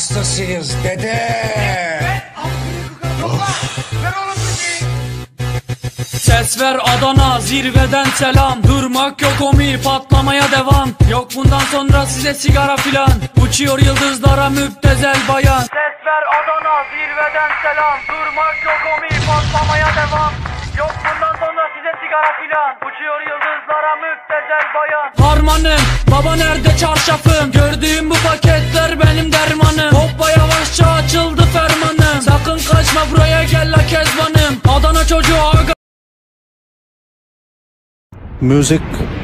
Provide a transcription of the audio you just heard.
hastasıyız dede. Ses ver Adana, zirveden selam. Durmak yok omi, patlamaya devam. Yok bundan sonra size sigara filan. Uçuyor yıldızlara müptezel bayan. Ses ver Adana, zirveden selam. Durmak yok omi, patlamaya devam. Yok bundan sonra size sigara filan. Uçuyor yıldızlara müptezel bayan. Harmanım, baba nerede çarşafım? Gördüğüm bu paketler benim dermanım. Hoppa yavaşça açıldı fermanım. Sakın kaçma buraya gel la Kezbanım. Adana çocuğu aga. Music